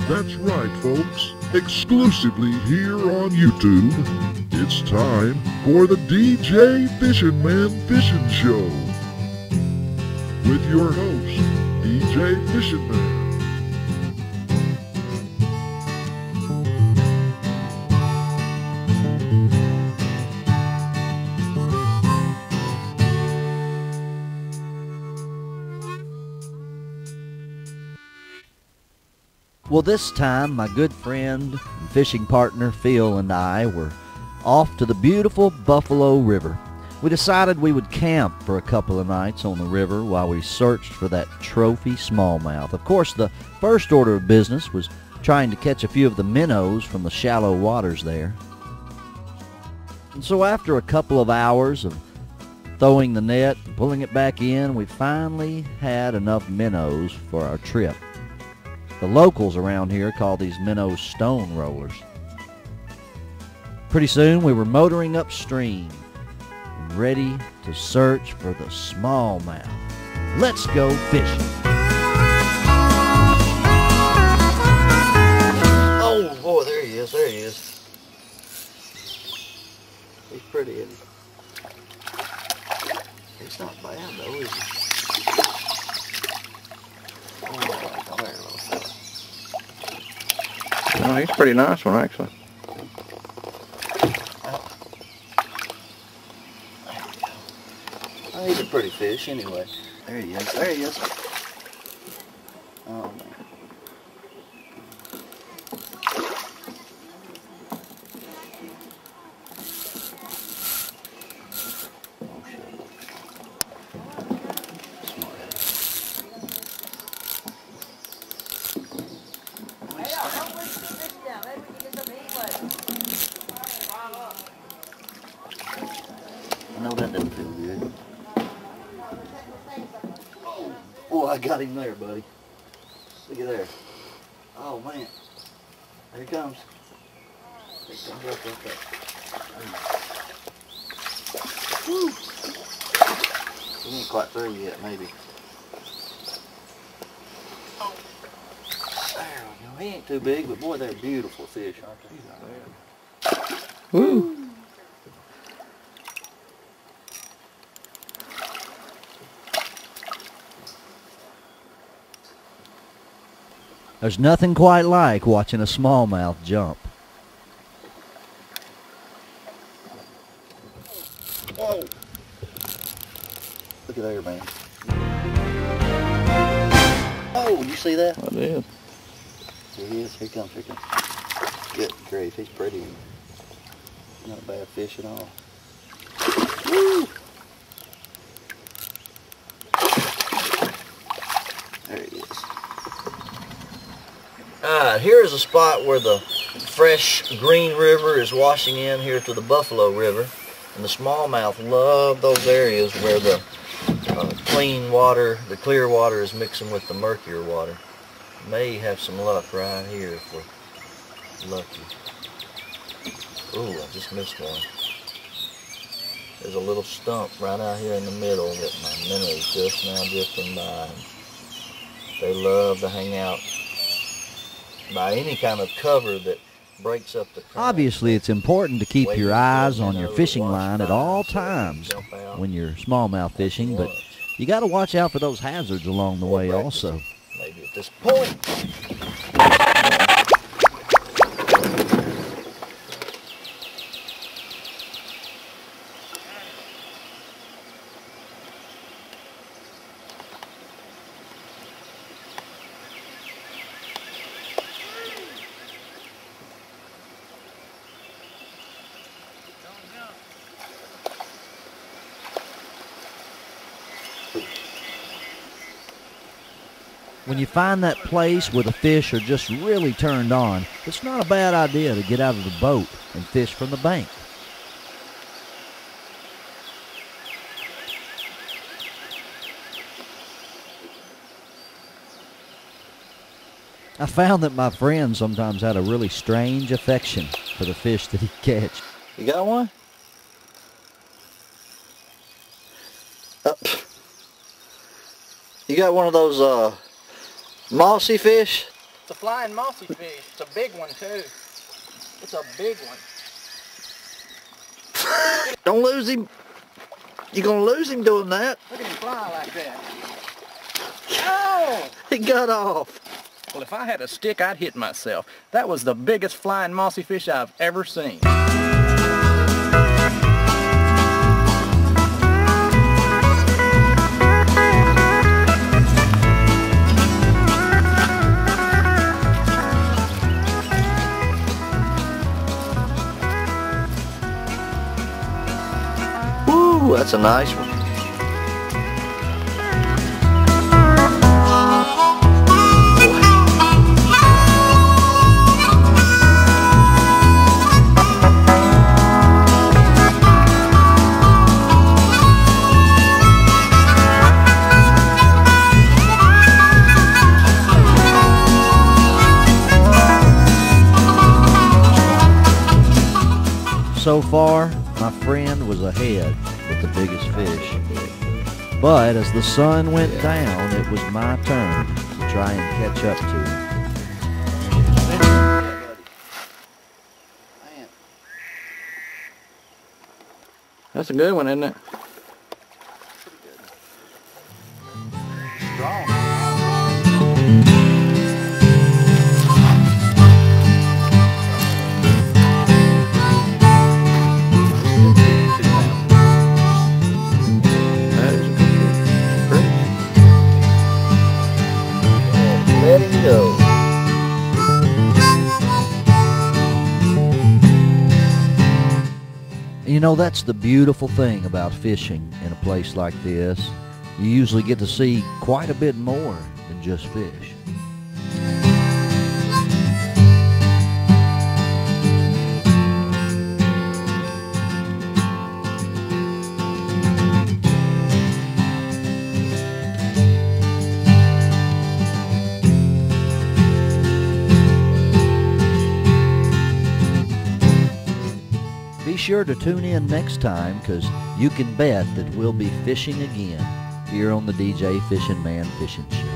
That's right, folks. Exclusively here on YouTube, it's time for the DJ Fishinman Fishing Show with your host, DJ Fishinman. Well, this time, my good friend and fishing partner Phil and I were off to the beautiful Buffalo River. We decided we would camp for a couple of nights on the river while we searched for that trophy smallmouth. Of course, the first order of business was trying to catch a few of the minnows from the shallow waters there. And so after a couple of hours of throwing the net and pulling it back in, we finally had enough minnows for our trip. The locals around here call these minnows stone rollers. Pretty soon we were motoring upstream and ready to search for the smallmouth. Let's go fishing. Oh boy, there he is, there he is. He's pretty, isn't he? He's not bad though, is he? Oh, there, little fella. Oh, he's a pretty nice one, actually. Oh, he's a pretty fish anyway. There he is, there he is. Oh, man. I know that doesn't feel good. Oh, I got him there, buddy. Look at there. Oh, man. There he comes. There he comes up like that. Woo! He ain't quite through yet, maybe. There we go. He ain't too big, but boy, they're beautiful fish, aren't they? Woo! There's nothing quite like watching a smallmouth jump. Whoa! Look at there, man. Oh, you see that? I did. Here he is. Here he comes. Here he comes. Good grief. He's pretty. Not a bad fish at all. Woo! There he is. Here is a spot where the fresh green river is washing in here to the Buffalo River, and the smallmouth love those areas where the clean water, the clear water, is mixing with the murkier water. May have some luck right here if we're lucky. Ooh, I just missed one. There's a little stump right out here in the middle that my minnows just now drifting by. They love to hang out by any kind of cover that breaks up the current. Obviously, it's important to keep your eyes on your fishing line at all times when you're smallmouth fishing, but you got to watch out for those hazards along the way also. Maybe at this point. When you find that place where the fish are just really turned on, it's not a bad idea to get out of the boat and fish from the bank. I found that my friend sometimes had a really strange affection for the fish that he'd catch. You got one? You got one of those mossy fish? It's a flying mossy fish. It's a big one too. It's a big one. Don't lose him. You're gonna lose him doing that. Look at him fly like that. Oh! He got off. Well, if I had a stick, I'd hit myself. That was the biggest flying mossy fish I've ever seen. Woo, that's a nice one. So far, my friend was ahead with the biggest fish. But as the sun went down, it was my turn to try and catch up to him. That's a good one, isn't it? Strong. Let him go. You know, that's the beautiful thing about fishing in a place like this. You usually get to see quite a bit more than just fish. Be sure to tune in next time, because you can bet that we'll be fishing again here on the DJ Fishinman Fishing Show.